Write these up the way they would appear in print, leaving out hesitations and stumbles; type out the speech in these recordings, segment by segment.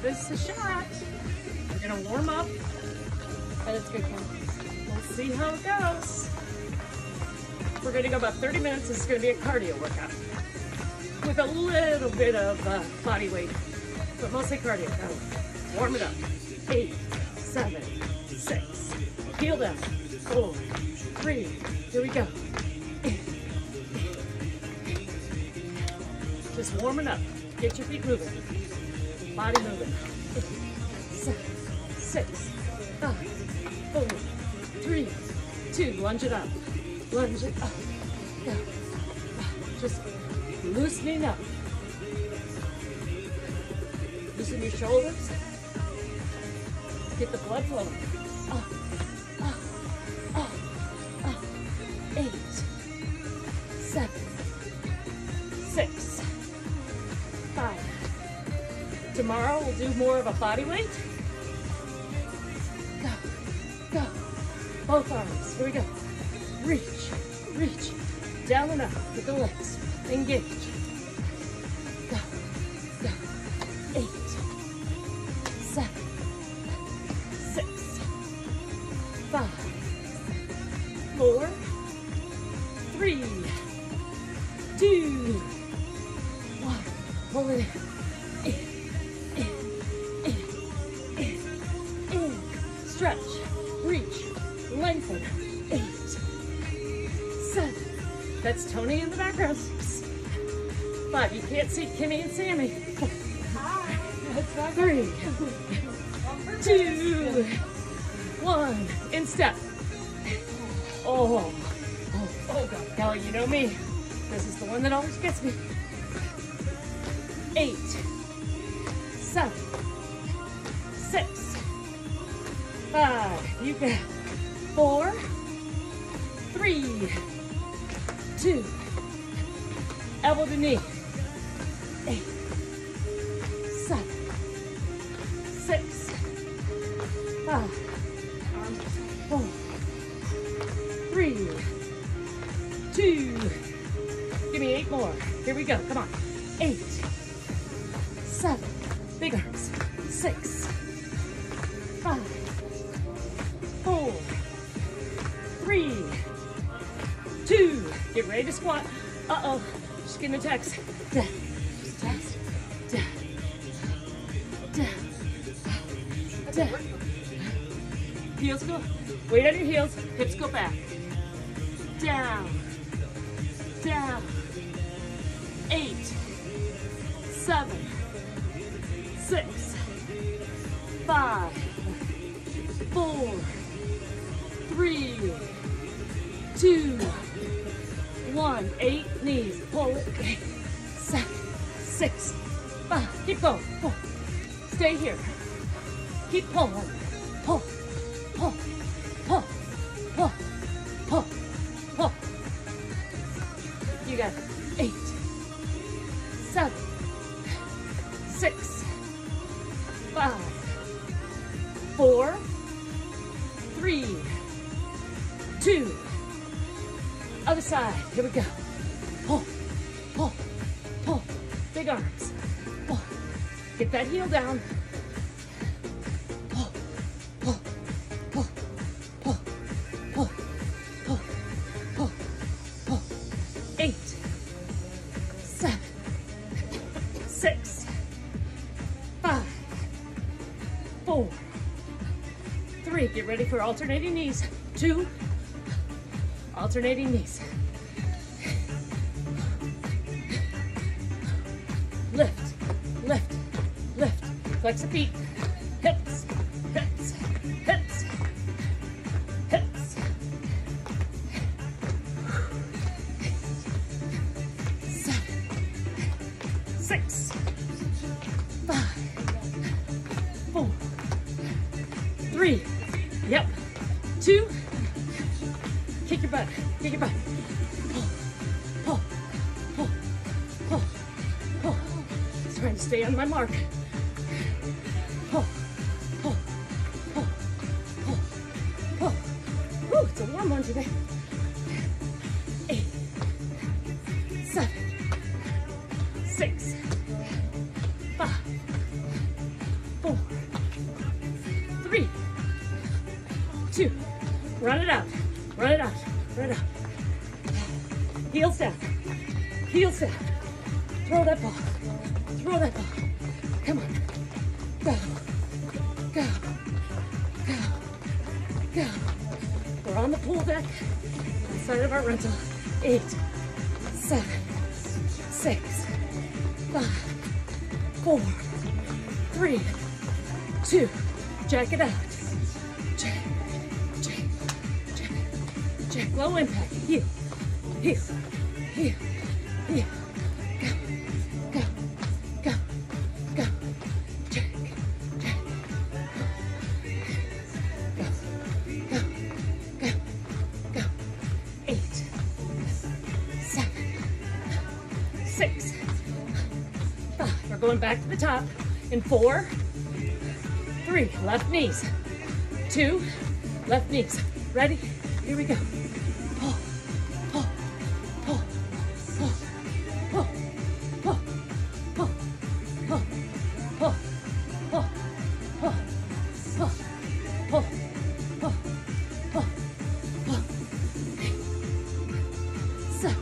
this a shot. We're gonna warm up. That's good, Kim. We'll see how it goes. We're gonna go about 30 minutes. This is gonna be a cardio workout with a little bit of body weight, but mostly cardio. Go. Warm it up. 8, 7, 6. Heel down. 4, 3. Here we go. Just warming up. Get your feet moving. Body moving. 8, 7, 6, 5, 4, 3, 2. Lunge it up. Lunge it up. Go. Just loosening up. Loosen your shoulders. Get the blood flowing. Up, up, up, up. 8, 7, 6, 5. Tomorrow we'll do more of a body weight. Go, go. Both arms. Here we go. Reach, reach. Down and up with the legs. Engage. Go, go. 8, 7, 6, 5, 4, 3, 2, 1. Pull it in. Stretch, reach, lengthen. 8, 7. That's Tony in the background. 5. You can't see Kimmy and Sammy. 4. That's not 3, 2, 1. In step. Oh, God. Now you know me. This is the one that always gets me. 8, 7, 6, 5. You got 4, 3, 2. Elbow to knee. 8, 7, 6, 5, 4, 3, 2. Give me 8 more. Here we go. Come on. 8, 7. Big arms. 6, 5, 4, 3, 2. Get ready to squat. Uh-oh. Just getting a text. Down. Just text. Down. Down. Down. Heels go. Weight on your heels. Hips go back. Down. Down. 8, 7, 6, 5, 4, 3, 2, 1. 8 knees. Pull it. 8, 7, 6, 5. Keep going. Pull. Stay here. Keep pulling. Pull. Pull. Pull. Pull. Pull. Pull. You got it. 8, 7, 6, 5, 4, 3, 2. Other side. Here we go. Pull, pull, pull. Big arms. Pull. Get that heel down. Pull, pull, pull, pull, pull, pull, pull, pull. 8, 7, 6, 5, 4, 3. Get ready for alternating knees. 2. Alternating knees. Lift, lift, lift. Flex the feet. Hips, hips, hips, hips. 7, 6, 5, 4, 3. Yep. 2. Kick your butt. Kick your butt. Pull. Pull. Pull. Pull. Pull. Just trying to stay on my mark. Pull. Pull. Pull. Pull. Pull. Woo, it's a warm one today. 8, 7, 6, 5, 4, 3, 2. Run it out. Run it out. Run it out. Heels down. Heels down. Throw that ball. Throw that ball. Come on. Go. Go. Go. Go. We're on the pool deck. Outside of our rental. 8, 7, 6, 5, 4, 3, 2. Jack it out. Jack. Jack. Jack. Jack. Low impact. Heel. Heel. Heel. Heel. Go. Go. Go. Go. Jack. Jack. Go. Go. Go. Go. 8, 7, 6, 5. We're going back to the top in 4, 3. Left knees. 2. Left knees. Ready? Here we go. Pull. Pull. Pull. Pull. Pull. Pull. Pull. Pull. Pull. Pull. Pull. Pull. Pull. Pull. Pull. Pull. 8, 7,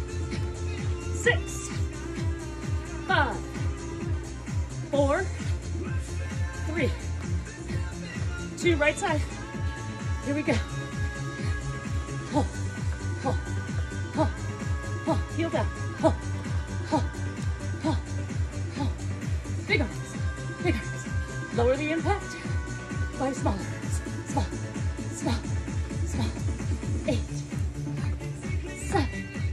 6, 5, 4, 3, 2. Right side. Here we go. Pull. Pull. Pull. Pull. Heel down. Pull. Pull. Pull. Pull. Big arms. Big arms. Lower the impact. 5 smaller arms. Small. Small. Small. 8, 7,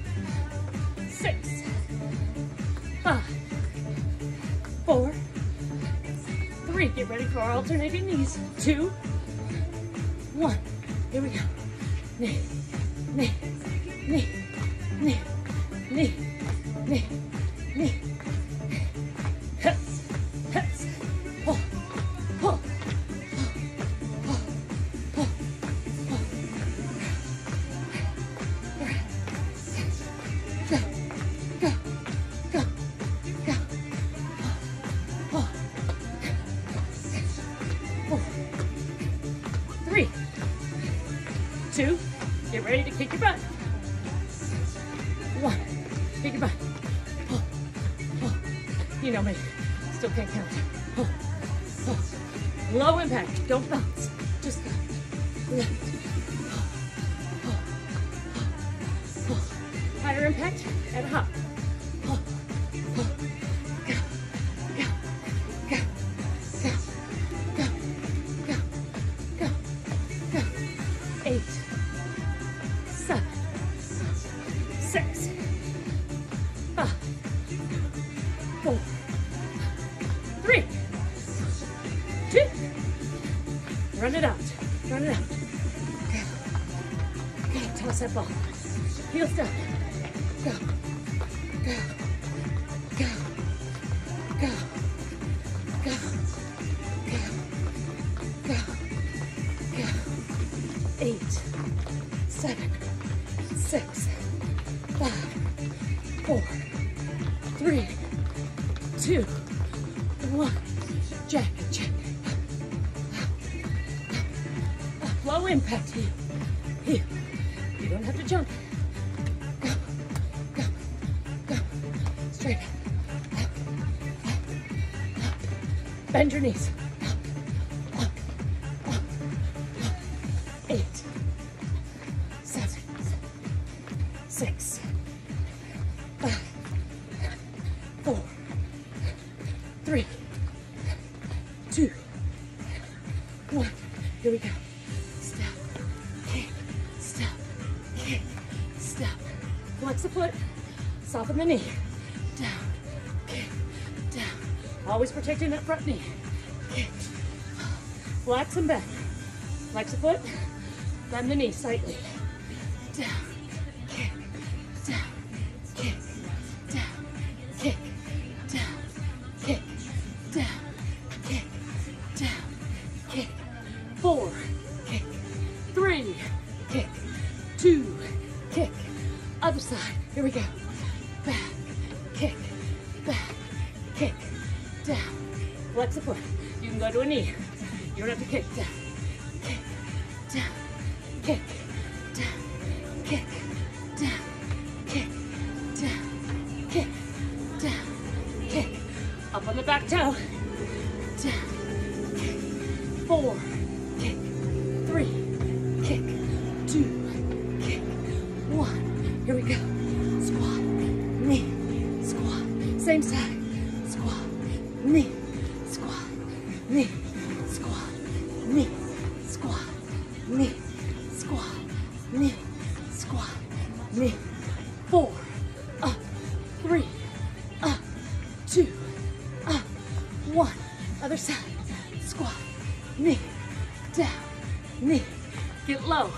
6, 5, 4, 3. Get ready for our alternating knees. 2, 1. Here we go. Knee. Knee. Knee. Knee. Knee. Knee. Knee. Hips. Hips. Pull. Pull. Pull. Pull. Pull. Go. Go. Go. Go. Pull. 4, 3, 2. Get ready to kick your butt. 1. Kick your butt. Pull. Pull. You know me. Still can't count. Pull. Pull. Low impact. Don't bounce. Just go. Lift. Pull. Pull. Pull. Pull. Higher impact and hop. Pull. Pull. Go. Go. Go. Go. Go. Go. Go. Go. 8, 7, 6, 5, 4, 3, 2. Run it out. Run it out. Go. Go. Toss that ball. Heels down. Go. Go. Go. Go. Go. Go. Go. Go. 8, 7, 6, 5, 4, 3, 2, 1. Jack, jack. Low impact heel. Heel. You don't have to jump. Go. Go. Go. Straight up. Up. Up. Up. Bend your knees. Up. Up. Up. Up. 8, 7, 6, 5, 4, 3, 2, 1. Here we go. Step, kick, step, kick, step. Flex the foot, soften the knee. Down, kick, down. Always protecting that front knee. Kick, flex and bend. Flex the foot, bend the knee slightly. Down, kick, down, kick, down, kick, down, kick, down, kick, down, kick. 4, kick, 3, kick, 2, kick. Other side. Here we go. Back, kick, down. Flex the foot. You can can go to a knee. You don't have to kick. Down, kick, down, kick, down, kick, down, kick, down, kick, down, kick. Up on the back toe. Down, kick, 4, kick, 3, kick, 2, kick, 1. Here we go. Squat, knee, squat. Same side. Squat, knee, squat, knee, squat, knee, squat, knee, squat, knee, squat, knee. 4, up, 3, up, 2, up, 1. Other side. Squat, knee, down, knee. Get low.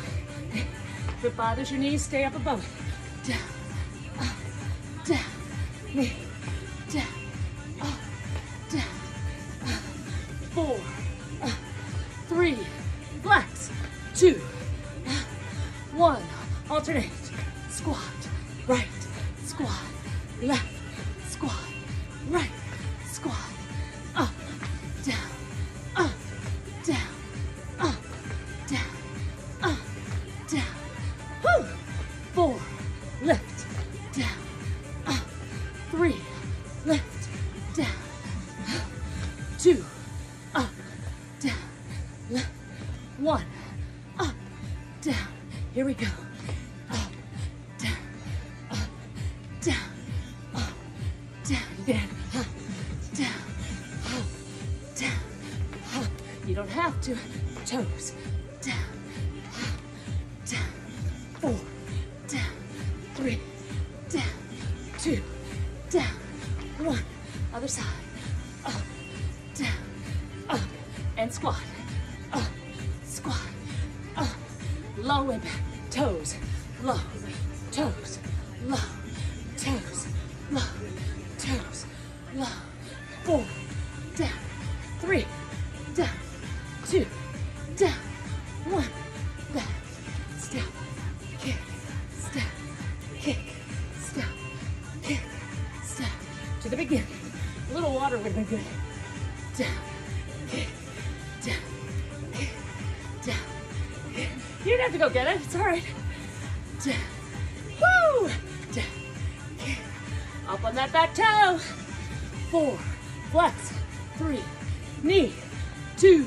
If it bothers your knees, stay up above it. Down, up, down, knee, down, up, down, up. 4, up, 3, flex, 2, up, 1. Alternate. Squat, right, squat, left, squat, right, squat, up, down, up, down, up, down, up, down. Woo! 4, lift, down, up, 3, lift, down, up, 2, up, down, left, 1, up, down. Here we go. Up, down, up, down, up, down. Again. Up, down, up, down, up. You don't have to. Toes. Down, up, down. 4, down, 3, down, 2, down, 1. Other side. Up, down, up, and squat. Up, squat, up. Low impact. Toes, low, toes, low, toes, low, toes, low. 4, down, 3, down, 2, down, 1. Back, step, kick, step, kick, step, kick, step. To the beginning. A little water would have been good. Down, kick, down, kick, down, kick. You didn't have to go get it. It's all right. Down, woo, down, kick. Up on that back toe. 4, flex, 3, knee, 2,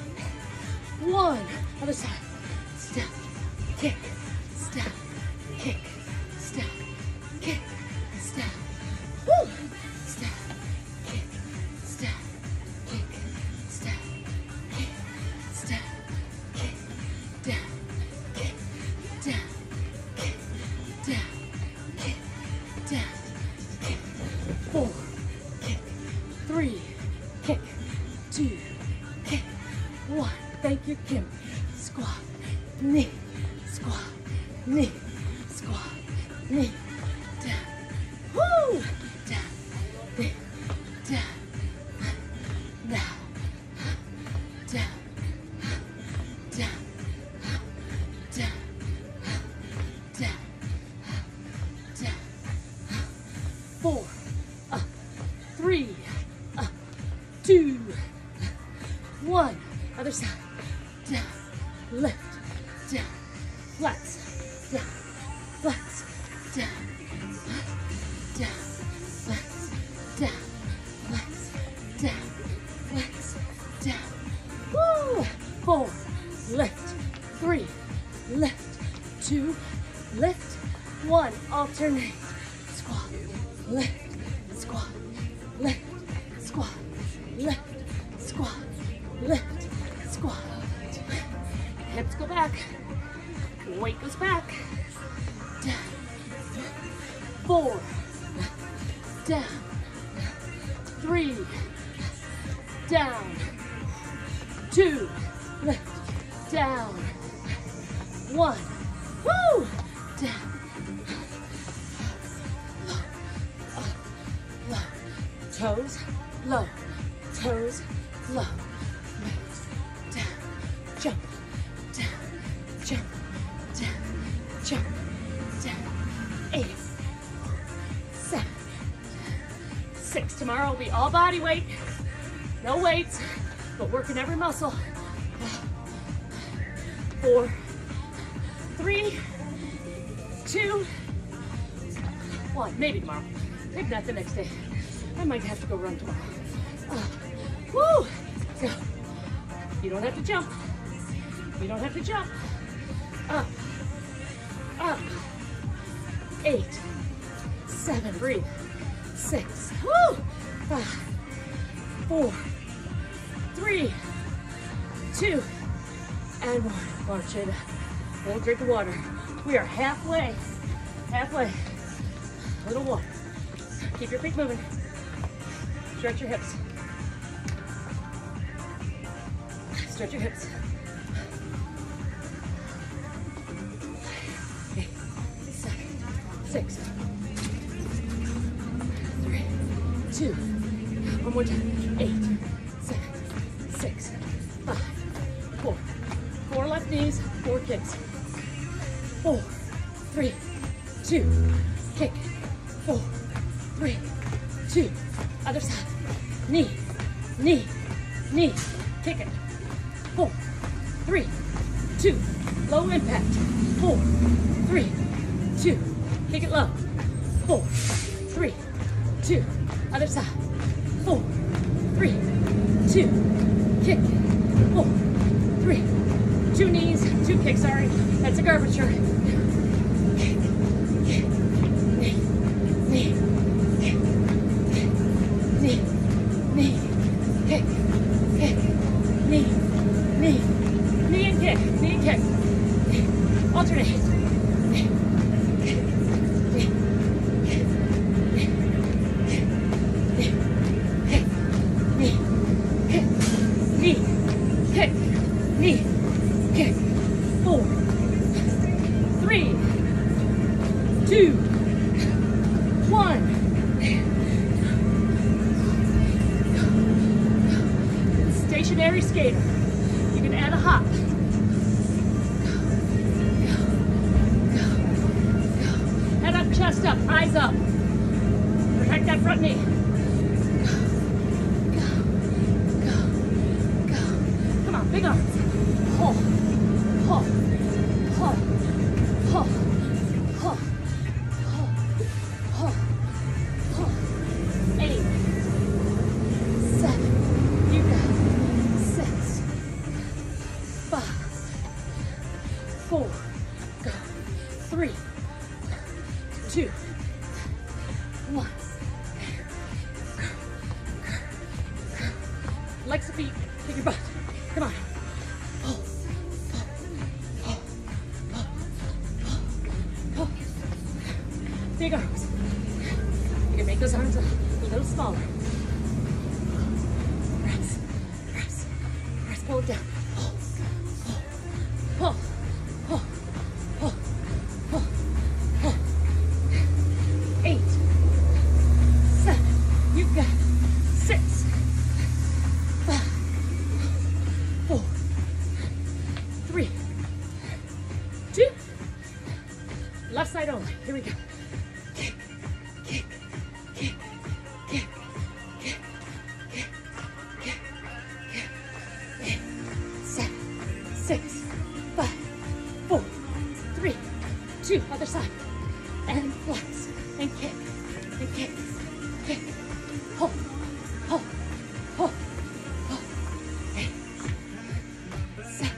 1. Other side. Step, kick, step, kick, step, kick, step. Woo. Step, kick, step, kick, step, kick, step, kick, down, kick, down, kick, down, kick, down, kick. 4, kick, 3, kick, 2, kick, 1. Thank you, Kim. Squat, knee, squat, knee, squat, knee, down, woo, down, knee, down, now, down, down, down, down, down. 4, up, 3, up, 2, 1. Other side. Down, lift, down, flex, down, flex, down, down, flex, down, flex, down, flex, down. Woo! 4, lift, 3, lift, 2, lift, 1. Alternate. Squat, lift, squat, lift, squat, lift, squat, lift, squat. Hips go back. Weight goes back. Down. 4. Down. 3. Down. 2. Lift. Down. 1. Woo! Down. Low. Low. Toes. Low. Toes. Low. Lift. Down. Jump. Down. Jump. Down. Jump. Down. 8. 7. 6. Tomorrow will be all body weight. No weights. but working every muscle. 4, 3, 2, 1. Maybe tomorrow. Maybe not the next day. I might have to go run tomorrow. Woo! Let's go. You don't have to jump. You don't have to jump. Up. Up. 8, 7, breathe. 6, woo! 5, 4, 3, 2, and 1. March it. Little drink of water. We are halfway. Halfway. Little water. Keep your feet moving. Stretch your hips. Stretch your hips. 8, 7, 6, 3, 2. One more time. 8, 7, 6, 5, 4. 4 left knees, 4 kicks. 4, 3, 2. Kick. 4, 3, 2. Other side. Knee, knee, knee. Kick it. 4, 3, 2. Low impact. 4, 3, 2. Kick it low. 4, 3, 2. Other side. 4, 3, 2. Kick. 4, 3. 2 knees, 2 kicks. Sorry, that's a garbage truck. Kick, kick, knee, knee, kick, knee, knee, kick, kick, knee, knee, knee and kick, knee and kick. Alternate. Knee, kick, knee, kick, knee, kick, knee, kick, knee, kick, knee, kick, knee, kick. 4, 3, 2, 1. Stationary skater. You can add a hop. Head up, chest up, eyes up. Protect that front knee. Go. Come on, big arms. Pull, pull, pull, pull, pull, pull, pull. 8, 7. You got it. 6, 5, 4. Go. 3, 2, 1. Legs to feet. Kick your butt. Come on. Pull, pull, pull, pull, pull. Big arms. You can make those arms a little smaller. Press, press, press. Pull it down. Pull, pull, pull, pull, pull, pull. 8, 7. You got it. 6, 5, 4, 3, 2. Left side only. Here we go. Kick, kick, kick, kick, kick, kick, kick, kick. 8, 7, 6, 5, 4, 3, 2. Other side. And flex. And kick. And kick. Kick. Pull. Pull. Pull. Pull. 8, 7,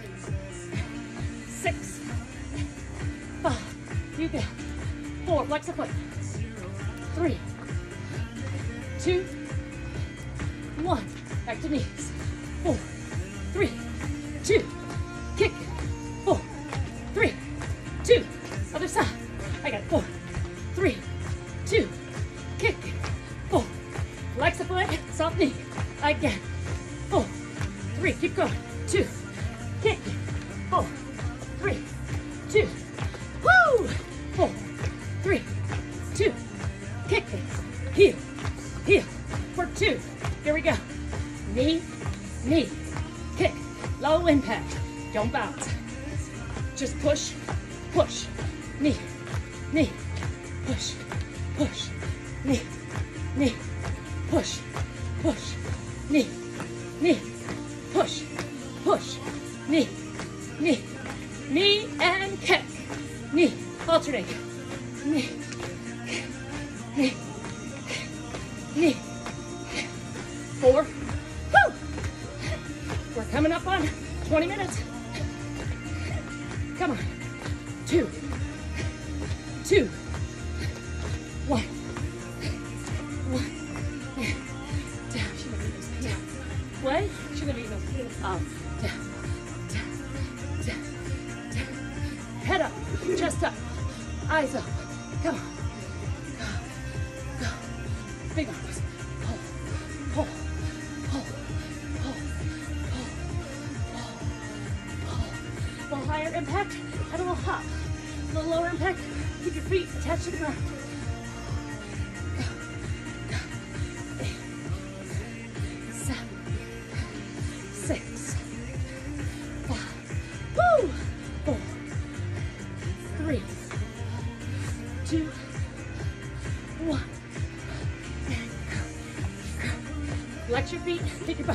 6, 5. You got it. 4. Flex the foot. 3, 2, 1. Back to knees. 4, 3, 2. Kick. 4, 3, 2. Other side. I got it. 4, 3, 2. Kick. 4. Flex the foot. Soft knee. Again. 4, 3. Keep going. 2. Kick. 4, 3, 2. Woo! 4, 3, 2. Kick it. Heel. Heel. For 2. Here we go. Knee. Knee. Kick. Low impact. Don't bounce. Just push. Push. Knee. Knee. Push. Push. Knee. Knee. Push. Push. Knee. Knee. Push. knee, knee, knee, and kick. Knee, alternate. Knee, knee, knee. 4. Woo! We're coming up on 20 minutes. Come on. 2, 2, 1, 1. Down. Down. What? She's gonna eat those. Up. Down. Down. Down. Down. Head up. Chest up. Eyes up. Come on. Go. Go. Big arms. Pull. Pull. Pull. Pull. Pull. Pull. A little higher impact and a little hop. A little lower impact. Keep your feet attached to the ground. Go. Go. 8, 7, 6, 5. Woo! 4, 3, 2, 1. And go. Flex your feet, kick your butt.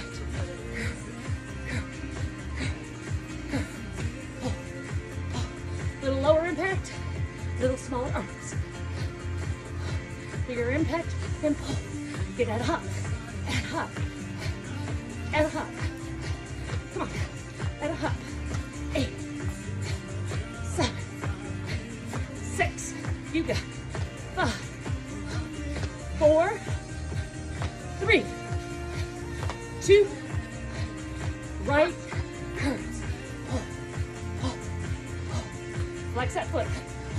Little lower impact, little smaller arms. Bigger impact and pull. Get at a hop, and hop, and a hop. Come on, and a hop. 8, 7, 6. You got 5, 4, 3, 2. Right curves. Pull, pull, pull. Flex that foot.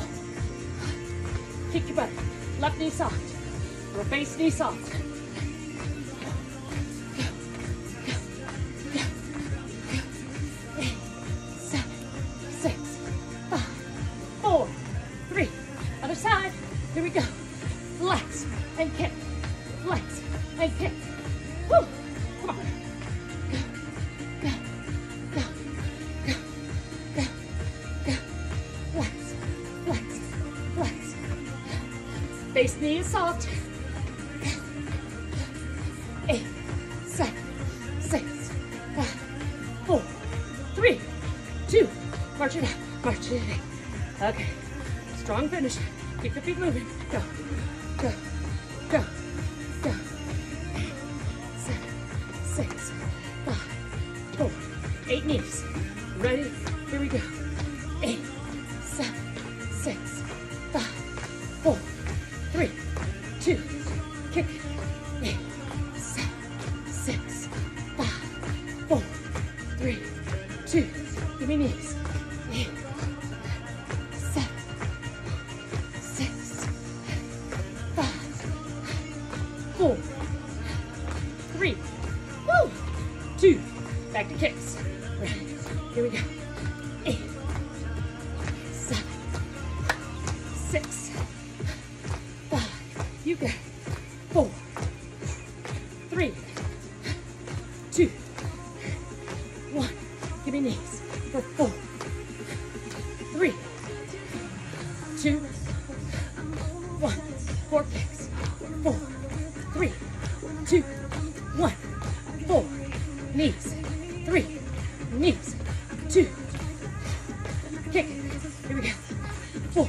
Kick your butt. Left knee soft. Or base knee soft. Go, go, go, go. 8, 7, 6, 5, 4, 3. Other side. Here we go. Flex and kick. Flex and kick. Woo! Come on. Go, go, go, go, go, go. Flex, flex, flex. Base knee is soft. 8, 7, 6, 5, 4, 3, 2. March it out. March it out. Okay. Strong finish. Keep the feet moving. Go. Go. Go. Go. 8, 7, 6, 5, 4. 8 knees. Ready? Here we go. 8, 7, 6, 5, 4, 3, 2. Kick. 8, 7, 6, 5, 4, 3, 2. Give me knees. 8, 7, 6, 5, 4, 3. Woo! 2. Back to kicks. Ready? Here we go. 8, 7, 6, 5. You got 4, 3, 2, 1. Give me knees for 4, 3, 2, 1. 4 kicks. 4, 3, 2, 1. 4. Knees. 3. Knees. 2. Kick. Here we go. 4,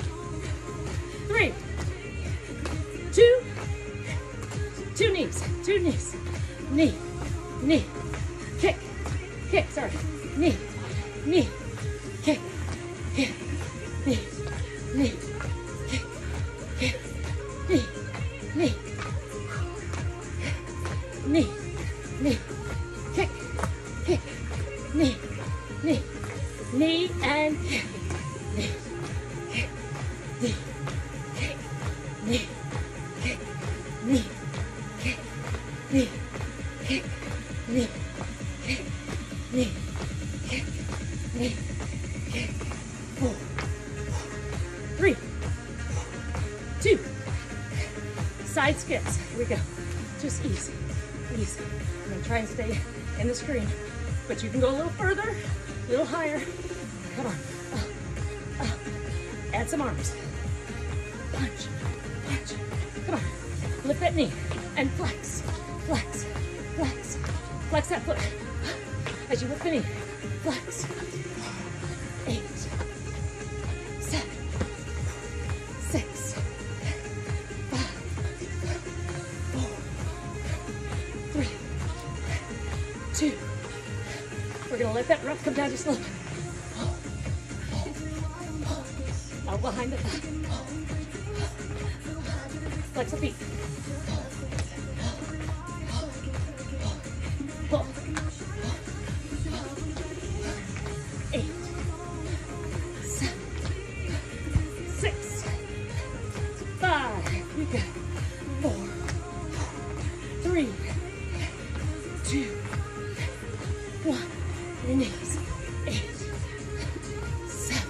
3, 2. 2 knees. 2 knees. Knee. Knee. Kick. Kick. Sorry. Knee. Knee. Kick. Kick. Knee. Knee. Kick. Kick. Knee. Knee. Knee. Knee. Kick. Kick. Knee. Knee. Knee and kick. Knee. Kick. Knee. Kick. Knee. Kick. Knee. Kick. Knee. Kick. Knee. Kick. Knee. Kick. Knee. Kick. 4, 3, 2. Side skips. Here we go. Just easy. Easy. I'm going to try and stay in the screen. But you can go a little further, a little higher. Come on. Up. Add some arms. Punch. Punch. Come on. Lift that knee and flex. Flex. Flex. Flex that foot. As you lift the knee, flex. 8, 7, 6, 5, 4, 3, 2. We're gonna let that breath come down just a little bit. Out behind the thigh. Flex the feet. Pull. 8, 7, 6, 5. You got 4, 3, 2, 1. Your knees. 8, 7,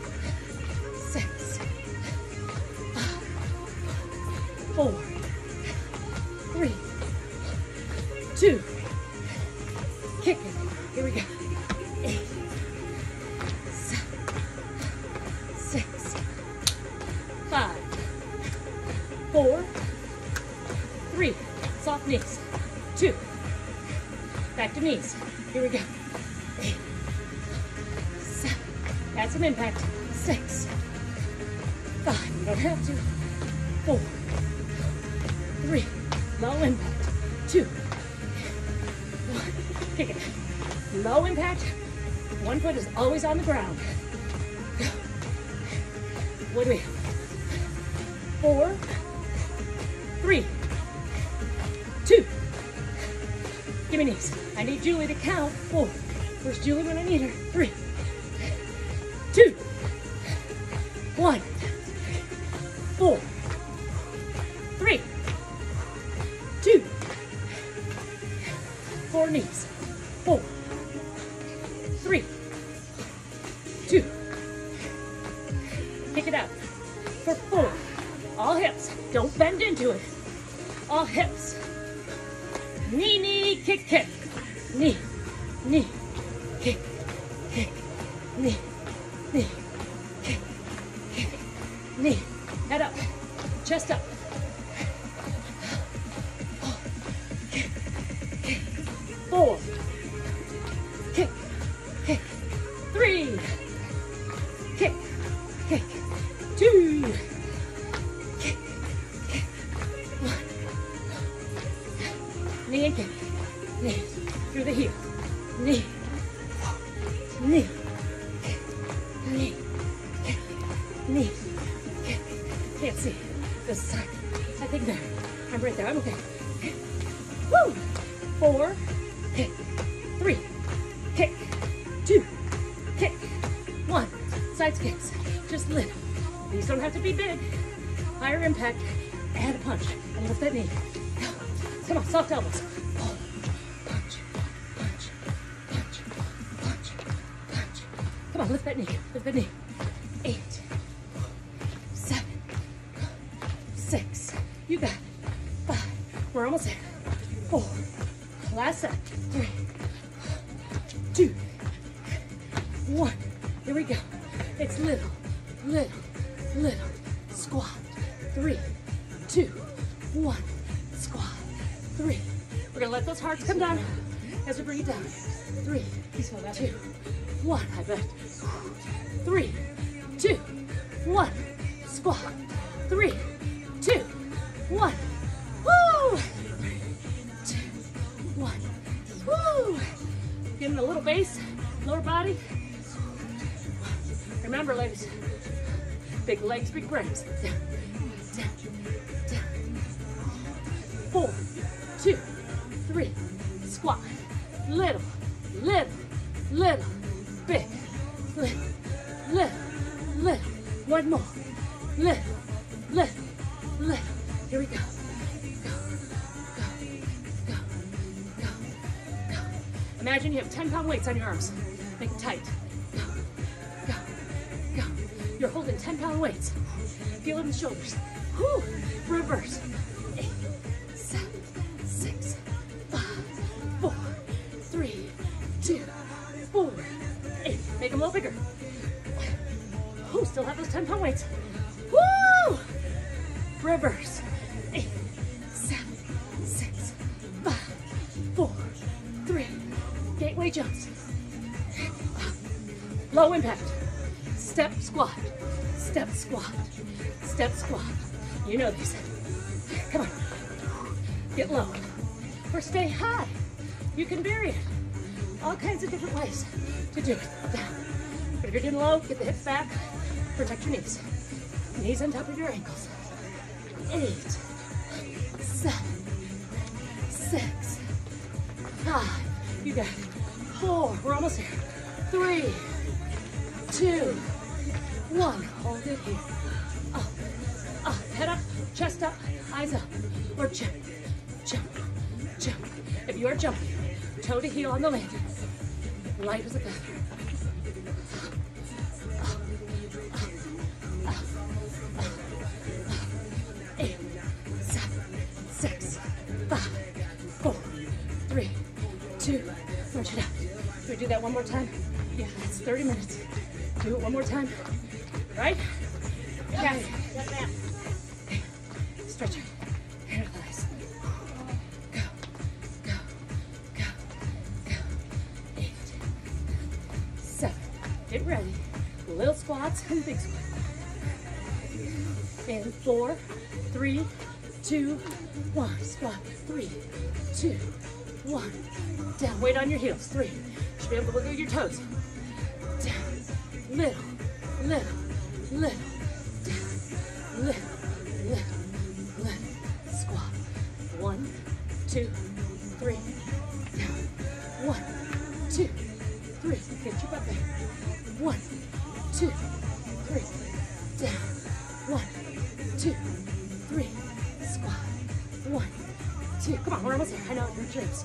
6, 5, 4, 3, 2. Kick it. Here we go. 8, 7, 6, 5, 4, 3. Soft knees. 2. Back to knees. Here we go. 8, 7. Add some impact. 6, 5. You don't have to. 4, 3. Low impact. 2, 1. Kick it. Low impact. One foot is always on the ground. Go. What do we have? 4, 3, 2. Give me knees. I need Julie to count. 4. Where's Julie when I need her? 3, 2, 1. 4, 3, 2. 4 knees. 4, 3, 2. Kick it out. For 4. All hips. Don't bend into it. All hips. Knee, knee, kick, kick. Knee, knee, kick, kick. Knee, knee, kick, kick. Knee. Head up. Chest up. Kick, kick. 4. Kick, kick. 3. Kick, kick. 2. Kick, kick. 1. Knee and kick. Knee. Through the heel. Knee. Knee. Kick. Knee. Kick. Knee. Kick. Can't see. This side. I think there. I'm right there. I'm okay. Woo! 4. Kick. 3. Kick. 2. Kick. 1. Side skips. Just little. These don't have to be big. Higher impact. Add a punch. And lift that knee. Go. Come on, soft elbows. Pull. Punch. Punch. Punch. Punch. Punch. Come on, lift that knee. Lift that knee. 8. 7. 6. You got it. 5. We're almost there. 4. Last set. 3. 2. 1. Here we go. It's little, little, little. Squat. 3, 2, 1. Squat. 3. We're gonna let those hearts come down as we bring it down. 3, 2, 1. I bet. 3, 2, 1. Squat. 3, 2, 1. Woo! 3, 2, 1. Woo! Getting a little base, lower body. Remember, ladies, big legs, big brains. Down, down, down. 4, 2, 3. Squat. Little, little, little. Big, little, little, little. One more. Little, little, little. Here we go. Go, go, go, go, go. Imagine you have 10-pound weights on your arms. Make it tight. Go, go, go. You're holding 10-pound weights. Feel it in the shoulders. Whew. Reverse. 8, 7, 6, 5, 4, 3, 2, 4, 8. Make them a little bigger. Whew. Still have those 10-pound weights. Woo! Reverse. 8, 7, 6, 5, 4, 3. Gateway belly jumps. Low impact. Step squat. Step squat. Step squat. You know these. Come on. Get low. Or stay high. You can vary it. All kinds of different ways to do it. Down. But if you're getting low, get the hips back. Protect your knees. Knees on top of your ankles. 8, 7, 6, 5. You got it. 4. We're almost there. 3, 2, 1. Hold it here. Up, up. Head up, chest up, eyes up. Or jump, jump, jump. If you are jumping, toe to heel on the landing. Light as a feather. 8, 7, 6, 5, 4, 3, 2. Punch it out. Can we do that one more time? Yeah, that's 30 minutes. Do it one more time. Right? Got it. Okay. Stretch it. Hand to thighs. Go, go, go, go. 8, 7. Get ready. Little squats and big squats. In 4, 3, 2, 1. Squat. 3, 2, 1. Down. Weight on your heels. 3. Should be able to wiggle your toes. Down. Little, little, little. Down. Little, little, little. Squat. 1, 2, 3. Down. 1, 2, 3. Get your butt back. 1, 2, 3. Down. 1, 2, 3. Squat. 1, 2. Come on, we're almost there. I know your dreams.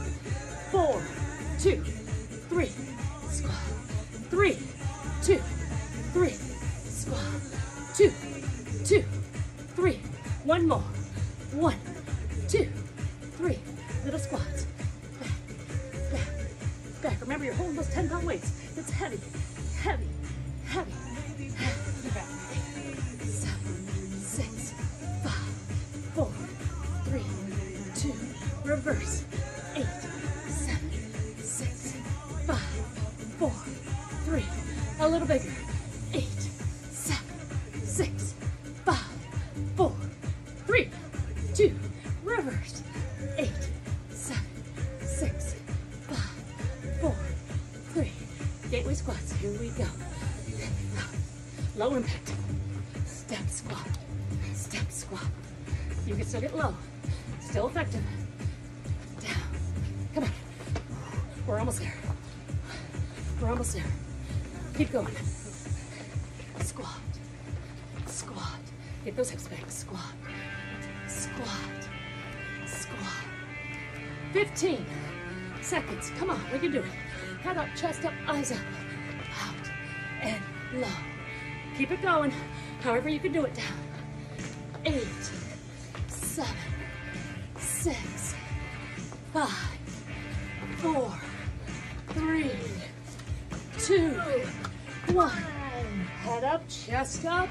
4, 2, 3. Squat. 3, 2, 3. Squat. 2, 2, 3. One more. 1, 2, 3. Little squats. Back, back, back. Remember, you're holding those 10-pound weights. It's heavy, heavy, heavy. Back. 7, 6, 5, 4, 3, 2. Reverse. 8, 7, 6, 5, 4, 3. A little bigger. 8, 7, 6, 5, 4, 3, 2. Reverse. 8, 7, 6, 5, 4, 3. Gateway squats. Here we go. Low impact. Step squat. Step squat. You can still get low. Still effective. Down. Come on. We're almost there. We're almost there. Keep going. Squat. Squat. Get those hips back. Squat. Squat. Squat. 15 seconds. Come on. We can do it. Head up, chest up, eyes up. Out and low. Keep it going. However you can do it. Down. 8, 7, 6, 5, 4, 3, 2, 1. Head up, chest up.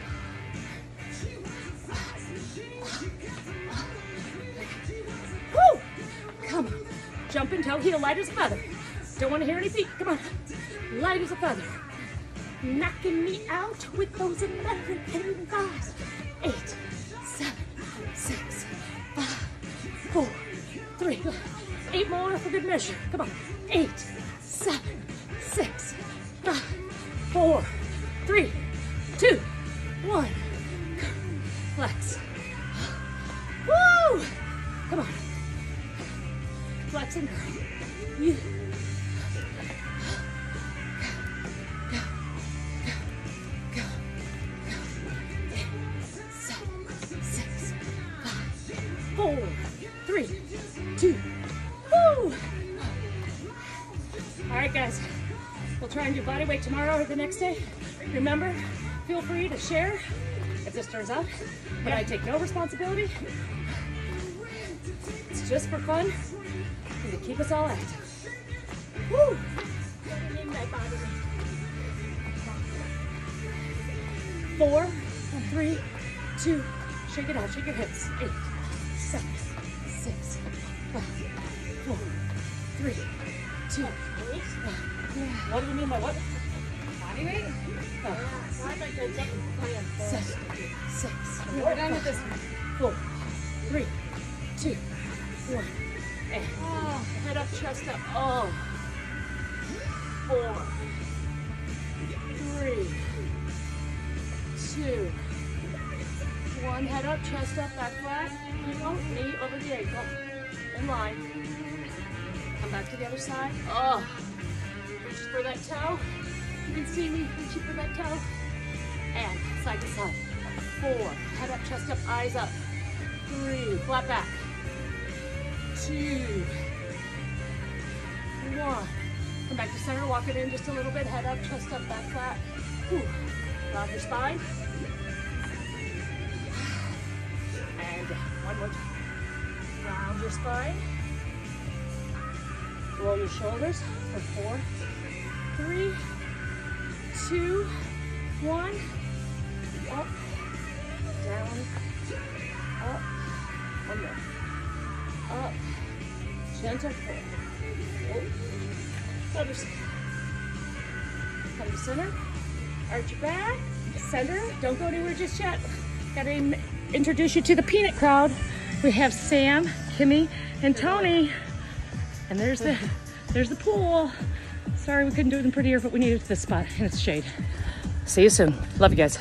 Woo! Come on. Jump and toe heel, light as a feather. Don't want to hear any feet. Come on. Light as a feather. Knocking me out with those American thighs. 8, 7, 6, 5, 4, 3. 8 more for good measure. Come on. 8, 7, 6, 5, 4, 3, 2, 1. Flex. Woo! Come on. Flex and curl. You. Go. 8, 7, 6, 5, 4, 3, 2. Woo! All right, guys. We'll try and do body weight tomorrow or the next day. Remember, feel free to share if this turns out, but I take no responsibility. It's just for fun and to keep us all active. Woo! 4, 3, 2, shake it out, shake your hips. 8, 7, 6, 5, 4, 3, 2, What do you mean by what? Body weight? Oh. I'd like to jump high 7, 6, We're done with this one. 4, 3, 2, 1. And head up, chest up. Oh. 4, 3, 2, 1. Head up, chest up, back flat. Here you go. Knee over the ankle. In line. Come back to the other side. Oh. Reach for that toe. You can see me reaching for that toe. And side to side. 4. Head up, chest up, eyes up. 3. Flat back. 2. 1. Come back to center. Walk it in just a little bit. Head up, chest up, back flat. Whew. Round your spine. And one more time. Round your spine. Roll your shoulders for 4, 3, 2, 1. Up, down, up, one more. Up, gentle pull. Oh. Other side. Come to center. Arch your back. Center. Don't go anywhere just yet. Gotta introduce you to the peanut crowd. We have Sam, Kimmy, and Tony. And there's the pool. Sorry we couldn't do it in prettier, but we needed this spot and it's shade. See you soon. Love you guys.